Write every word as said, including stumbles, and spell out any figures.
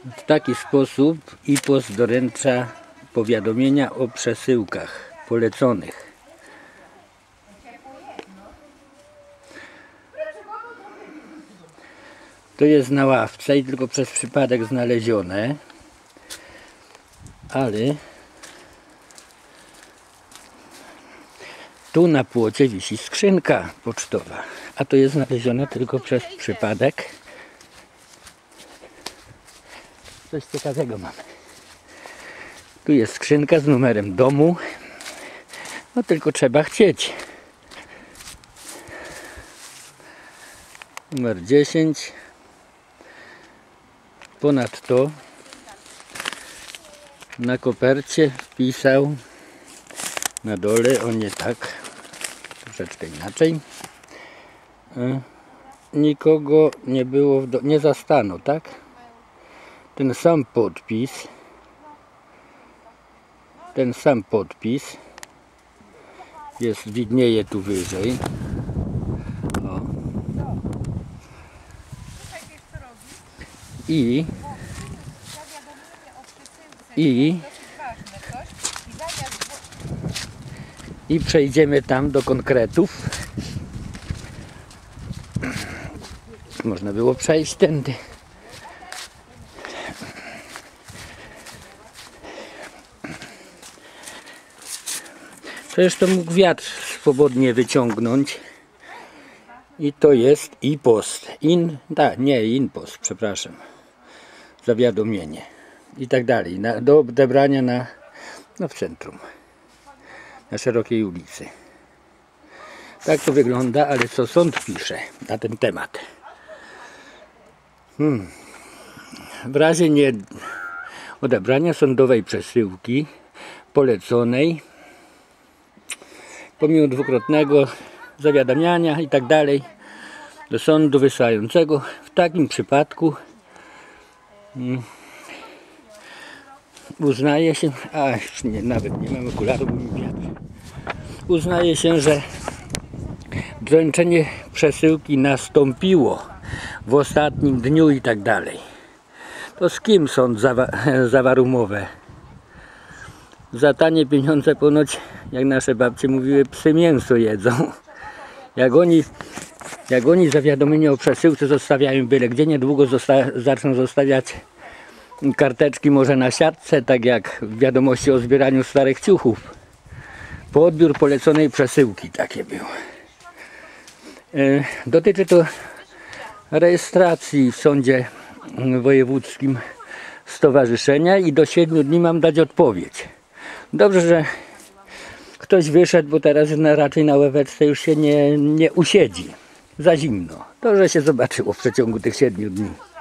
W taki sposób I P O S doręcza powiadomienia o przesyłkach poleconych. To jest na ławce i tylko przez przypadek znalezione, ale tu na płocie wisi skrzynka pocztowa, a to jest znalezione tylko przez przypadek. Coś ciekawego mamy. Tu jest skrzynka z numerem domu, no tylko trzeba chcieć. Numer dziesięć. Ponadto na kopercie wpisał na dole, o nie tak, troszeczkę inaczej. Nikogo nie było, w do... nie zastano, tak? Ten sam podpis, ten sam podpis jest, widnieje tu wyżej. O. I i i przejdziemy tam do konkretów. Można było przejść tędy. Przecież to mógł wiatr swobodnie wyciągnąć. I to jest I P O S. In, da, nie I P O S, przepraszam. Zawiadomienie. I tak dalej. Na, do odebrania na, no w centrum. Na szerokiej ulicy. Tak to wygląda, ale co sąd pisze na ten temat? Hmm. W razie nie odebrania sądowej przesyłki poleconej, pomimo dwukrotnego zawiadamiania i tak dalej do sądu wysyłającego, w takim przypadku hmm, uznaje się, a już nie, nawet nie mam okularów, bo mi wiatr. Uznaje się, że doręczenie przesyłki nastąpiło w ostatnim dniu i tak dalej. To z kim sąd zawa zawarł umowę? Za tanie pieniądze ponoć, jak nasze babcie mówiły, psy mięso jedzą. Jak oni, jak oni zawiadomienie o przesyłce zostawiają byle gdzie, niedługo zosta zaczną zostawiać karteczki może na siatce, tak jak w wiadomości o zbieraniu starych ciuchów. Po odbiór poleconej przesyłki takie było. Dotyczy to rejestracji w sądzie wojewódzkim stowarzyszenia i do siedmiu dni mam dać odpowiedź. Dobrze, że ktoś wyszedł, bo teraz na, raczej na ławeczce już się nie, nie usiedzi. Za zimno. To, że się zobaczyło w przeciągu tych siedmiu dni.